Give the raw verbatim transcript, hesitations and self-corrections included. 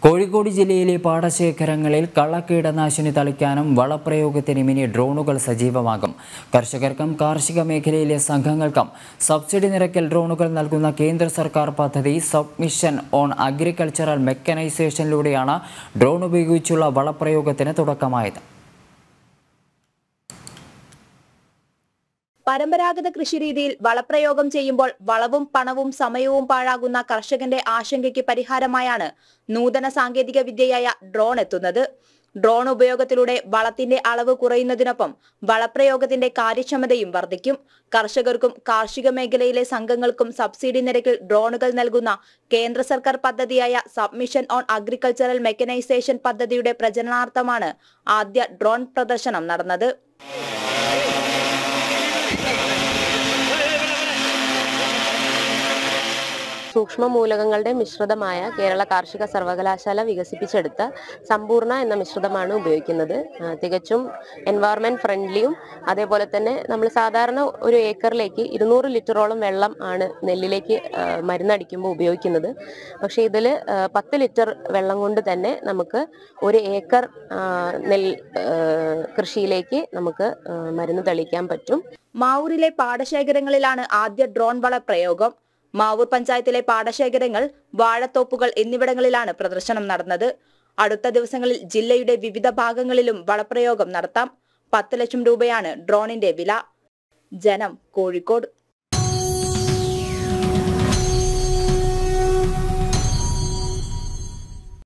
കോഴിക്കോട് ജില്ലയിലെ പാടശേഖരങ്ങളിൽ കള്ളക്കീടനാശിനി തളിക്കാനും വളപ്രയോഗത്തിനും ഇനി ഡ്രോണുകൾ സജീവമാകും. കർഷകർക്കും കാർഷിക മേഖലയിലെ സംഘങ്ങൾക്കും സബ്സിഡി നിരക്കിൽ ഡ്രോണുകൾ നൽകുന്ന കേന്ദ്ര സർക്കാർ പദ്ധതി സബ്മിഷൻ ഓൺ അഗ്രികൾച്ചറൽ മെക്കനൈസേഷനിലൂടെയാണ് ഡ്രോൺ ഉപയോഗിച്ചുള്ള വളപ്രയോഗത്തിന് തുടക്കമായത്. പരമ്പരാഗത കൃഷിരീതിയിൽ വളപ്രയോഗം ചെയ്യുമ്പോൾ വളവും പണവും സമയവും പാഴാകുന്ന കർഷകന്റെ ആശങ്കയ്ക്ക് പരിഹാരമായാണ് നൂതന സാങ്കേതിക വിദ്യയായ ഡ്രോൺ എത്തുന്നത്. ഡ്രോൺ ഉപയോഗത്തിലൂടെ വളത്തിന്റെ അളവ് കുറയുന്നതിനൊപ്പം വളപ്രയോഗത്തിന്റെ കാര്യക്ഷമതയും വർദ്ധിക്കും. കർഷകർക്കും കാർഷിക മേഖലയിലെ സംഘങ്ങൾക്കും സബ്സിഡി നിരക്കിൽ ഡ്രോണുകൾ നൽകുന്ന കേന്ദ്ര സർക്കാർ പദ്ധതിയായ സബ്മിഷൻ ഓൺ അഗ്രികൾച്ചറൽ മെക്കനൈസേഷൻ പദ്ധതിയുടെ പ്രചരണാർത്ഥമാണ് ആദ്യ ഡ്രോൺ പ്രദർശനം നടന്നത്. സൂക്ഷ്മ മൂലകങ്ങളുടെ മിശ്രിതമായ കേരള കാർഷിക സർവകലാശാല വികസിപ്പിച്ചെടുത്ത സമ്പൂർണ്ണ എന്ന മിശ്രിതമാണ് ഉപയോഗിക്കുന്നത്. തികച്ചും എൻവയറമെന്റ് ഫ്രണ്ട്ലിയും അതേപോലെ തന്നെ നമ്മൾ സാധാരണ ഒരു ഏക്കറിലേക്ക് ഇരുന്നൂറ് ലിറ്ററോളം വെള്ളം ആണ് നെല്ലിലേക്ക് മരുന്നടിക്കുമ്പോൾ ഉപയോഗിക്കുന്നത്. പക്ഷേ ഇതിൽ പത്ത് ലിറ്റർ വെള്ളം കൊണ്ട് തന്നെ നമുക്ക് ഒരു ഏക്കർ നെൽ കൃഷിയിലേക്ക് നമുക്ക് മരുന്ന് തളിക്കാൻ പറ്റും. മാവൂരിലെ പാടശേഖരങ്ങളിലാണ് ആദ്യ ഡ്രോൺ വള പ്രയോഗം. മാവൂർ പഞ്ചായത്തിലെ പാടശേഖരങ്ങൾ, വാഴത്തോപ്പുകൾ എന്നിവിടങ്ങളിലാണ് പ്രദർശനം നടന്നത്. അടുത്ത ദിവസങ്ങളിൽ ജില്ലയുടെ വിവിധ ഭാഗങ്ങളിലും വളപ്രയോഗം നടത്താം. പത്ത് ലക്ഷം രൂപയാണ് ഡ്രോണിന്റെ വില. ജനം, കോഴിക്കോട്.